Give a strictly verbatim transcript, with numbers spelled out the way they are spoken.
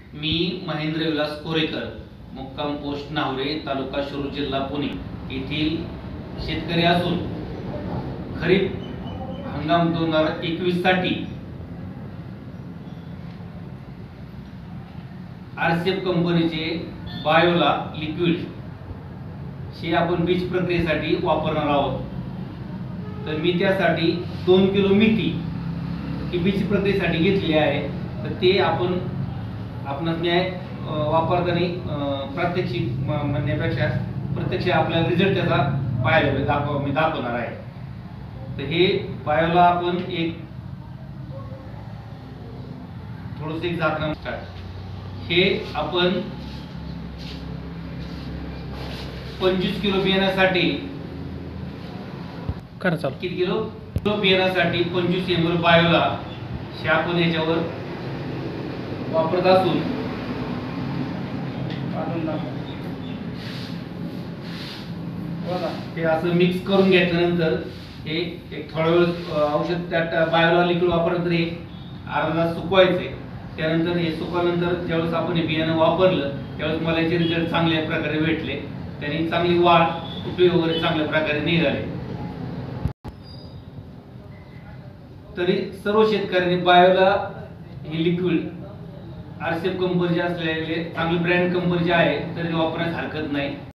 मी महेंद्र विलास कोरेकर, मुक्काम पोस्ट नावरे, तालुका शिरूर, जिल्हा पुणे येथील शेतकरी असून खरीप हंगाम दोन हजार एकवीस साठी आरसीएफ कंपनीचे बायोला लिक्विड हे आपण बीज प्रक्रियेसाठी वापरणार आहोत। तर मी त्यासाठी दोन किलो मेथी ही बीज प्रक्रियेसाठी घेतली आहे। तर ते आपण आपण वापरताना प्रात्यक्षिक म्हणण्यापेक्षा प्रत्यक्ष आपल्याला रिझल्ट त्याचा पाहायला दाखव मी दाखवणार आहे। तर हे बायोला आपण एक थोडंसं एक झाकण हे आपण पंचवीस किलो बियाण्यासाठी करा चालू किती किलो किलो बियाण्यासाठी पंचवीस एम एल बायोला हे आपण याच्यावर वापरत असून हे असं मिक्स करून घेतल्यानंतर हे एक थोडा वेळ औषध त्यात बायोला लिक्विड वापरल्यानंतर हे अर्धा तास सुकवायचे। त्यानंतर हे सुकल्यानंतर ज्यावेळेस आपण हे बियाणं वापरलं त्यावेळेस मला याचे रिझल्ट चांगल्या प्रकारे भेटले। त्यांनी चांगली वाढ फुटवे वगैरे चांगल्या प्रकारे निघाले। तरी सर्व शेतकऱ्यांनी बायोला हे लिक्विड आरसीएफ कंपनीचे असलेले चांगले ब्रँड कंपनीचे आहे तरी वापरण्यास हरकत नाही।